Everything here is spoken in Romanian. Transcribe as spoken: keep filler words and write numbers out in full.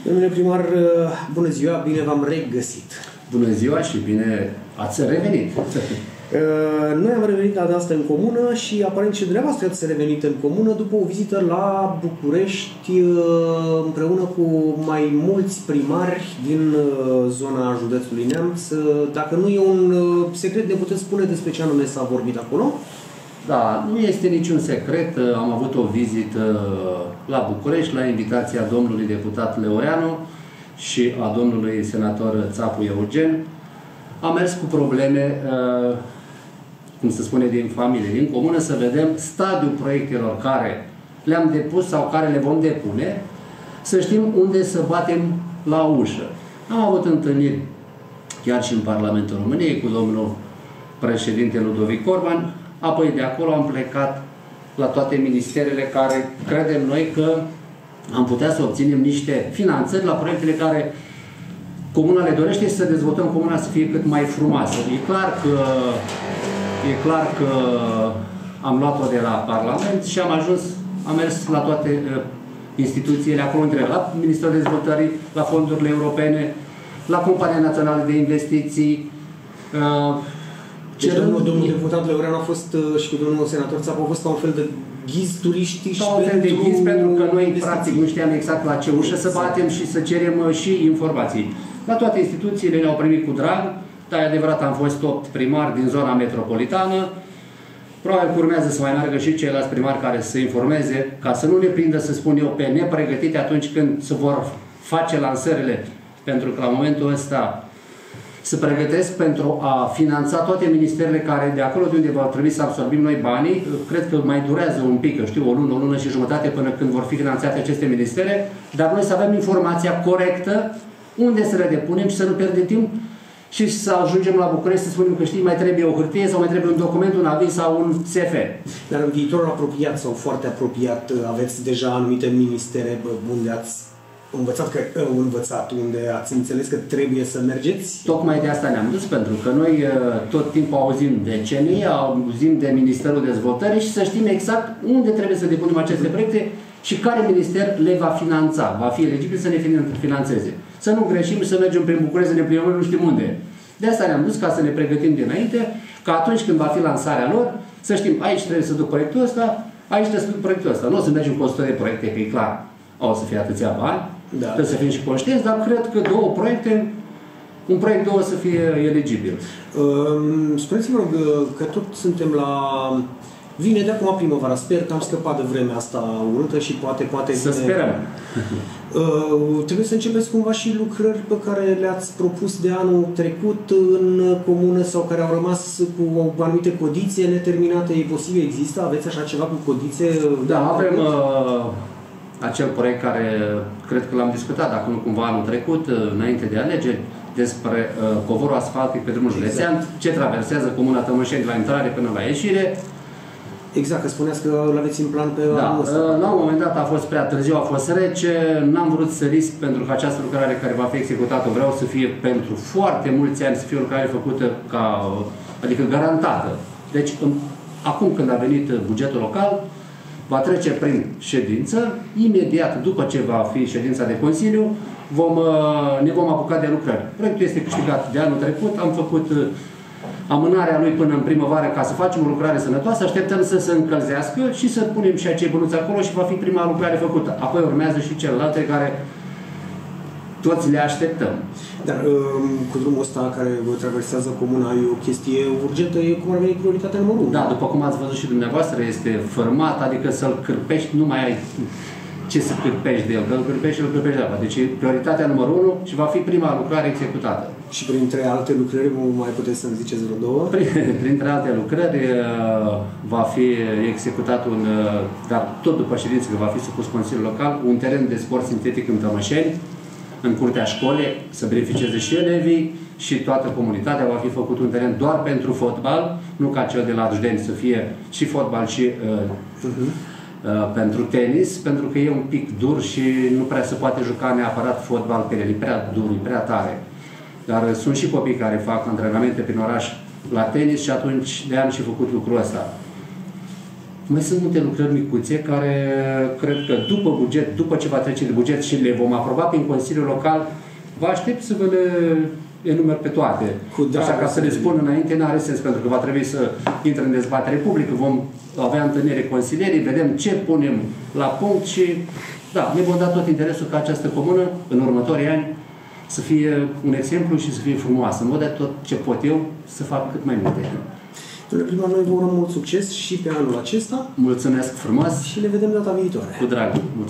Domnule primar, bună ziua, bine v-am regăsit. Bună ziua și bine ați revenit. Noi am revenit la asta în comună și aparent și dumneavoastră ați revenit în comună după o vizită la București împreună cu mai mulți primari din zona județului Neamț. Dacă nu e un secret, ne puteți spune despre ce anume s-a vorbit acolo? Da, nu este niciun secret. Am avut o vizită la București la invitația domnului deputat Leoreanu și a domnului senator Țapu Eugen. Am mers cu probleme, cum se spune, din familie, din comună, să vedem stadiul proiectelor care le-am depus sau care le vom depune, să știm unde să batem la ușă. Am avut întâlniri chiar și în Parlamentul României cu domnul președinte Ludovic Orban, apoi de acolo am plecat la toate ministerele care credem noi că am putea să obținem niște finanțări la proiectele care comuna le dorește și să dezvoltăm comuna să fie cât mai frumoasă. E clar că, e clar că am luat-o de la Parlament și am ajuns, am mers la toate uh, instituțiile acolo între la Ministerul Dezvoltării, la fondurile europene, la Compania Națională de Investiții. Uh, Deci domnul, domnul deputat Leoreanu a fost și cu domnul senator Țapu a fost ca un fel de ghiz turiști. Ca un fel de ghiz, pentru că noi practic nu știam exact la ce ușă să batem și să cerem și informații. La toate instituțiile le-au primit cu drag, dar e adevărat, am fost opt primari din zona metropolitană. Probabil că urmează să mai meargă și ceilalți primari care să informeze, ca să nu ne prindă, să spun eu, pe nepregătite atunci când se vor face lansările. Pentru că la momentul ăsta se pregătesc pentru a finanța toate ministerele care de acolo de unde va trebui să absorbim noi banii. Cred că mai durează un pic, știu, o lună, o lună și jumătate până când vor fi finanțate aceste ministere, dar noi să avem informația corectă unde să le depunem și să nu pierdem timp și să ajungem la București să spunem că știi, mai trebuie o hârtie sau mai trebuie un document, un aviz sau un S F. Dar în viitorul apropiat sau foarte apropiat aveți deja anumite ministere unde ați învățat, că, învățat, unde ați înțeles că trebuie să mergeți? Tocmai de asta ne-am dus, pentru că noi tot timpul auzim de C N I, auzim de Ministerul Dezvoltării și să știm exact unde trebuie să depunem aceste proiecte și care minister le va finanța, va fi eligibil să ne finanțeze. Să nu greșim și să mergem prin București, să ne plimbăm nu știm unde. De asta ne-am dus, ca să ne pregătim dinainte, ca atunci când va fi lansarea lor, să știm, aici trebuie să duc proiectul ăsta, aici trebuie să duc proiectul ăsta. Nu o să mergem cu o sută de proiecte, că e clar, o să fie atâția bani, da. Trebuie să fim și conștienți, dar cred că două proiecte, un proiect, două să fie eligibil. Uh, Spuneți-mă rog că tot suntem la... Vine de acum primăvara, sper că am scăpat de vremea asta urâtă și poate... poate să vine... sperăm. Uh, trebuie să începeți cumva și lucrări pe care le-ați propus de anul trecut în comună sau care au rămas cu anumite codițe neterminate. E posibil? Există? Aveți așa ceva cu codițe? Da, avem uh, acel proiect care cred că l-am discutat, dacă nu cumva anul trecut, înainte de alegeri, despre uh, covorul asfaltic pe drumul județean, exact. Ce traversează Comuna Tămășeni de la intrare până la ieșire. Exact, că spuneați că l-aveți în plan pe da, anul ăsta. La un moment dat a fost prea târziu, a fost rece, n-am vrut să risc pentru că această lucrare care va fi executată, vreau să fie pentru foarte mulți ani, să fie o lucrare făcută ca, adică garantată. Deci, în, acum când a venit bugetul local, va trece prin ședință, imediat după ce va fi ședința de Consiliu, vom, ne vom apuca de lucrări. Proiectul este câștigat de anul trecut, am făcut amânarea lui până în primăvară ca să facem o lucrare sănătoasă, așteptăm să se încălzească și să punem și acei bănuți acolo și va fi prima lucrare făcută. Apoi urmează și celelalte care toți le așteptăm. Dar cu drumul ăsta care traversează comuna e o chestie urgentă, e cum ar veni prioritatea numărul unu. Da, după cum ați văzut și dumneavoastră, este format, adică să-l cârpești, nu mai ai ce să cârpești de el, că îl cârpești și îl cârpești de apa. Deci e prioritatea numărul unu și va fi prima lucrare executată. Și printre alte lucrări, mai puteți să-mi ziceți vreo două? Printre alte lucrări va fi executat un, dar tot după ședință, că va fi supus Consiliul Local, un teren de sport sintetic în Tămășeni, în curtea școlii, să beneficieze și elevii și toată comunitatea. Va fi făcut un teren doar pentru fotbal, nu ca cel de la Arjudeni, să fie și fotbal și uh, uh-huh. uh, pentru tenis, pentru că e un pic dur și nu prea se poate juca neapărat fotbal pe el, e prea dur, e prea tare. Dar sunt și copii care fac antrenamente prin oraș la tenis și atunci de am și făcut lucrul ăsta. Mai sunt multe lucrări micuțe care cred că după buget, după ce va trece de buget și le vom aproba prin Consiliul Local, vă aștept să vă le enumer pe toate. Așa ca să le spun înainte, n-are sens, pentru că va trebui să intre în dezbatere publică, vom avea întâlnire consilierii, vedem ce punem la punct și da, ne vom da tot interesul ca această comună, în următorii ani, să fie un exemplu și să fie frumoasă. În mod de tot ce pot eu, să fac cât mai multe. Domnule primar, noi vă urăm mult succes și pe anul acesta. Mulțumesc frumos! Și ne vedem data viitoare. Cu drag!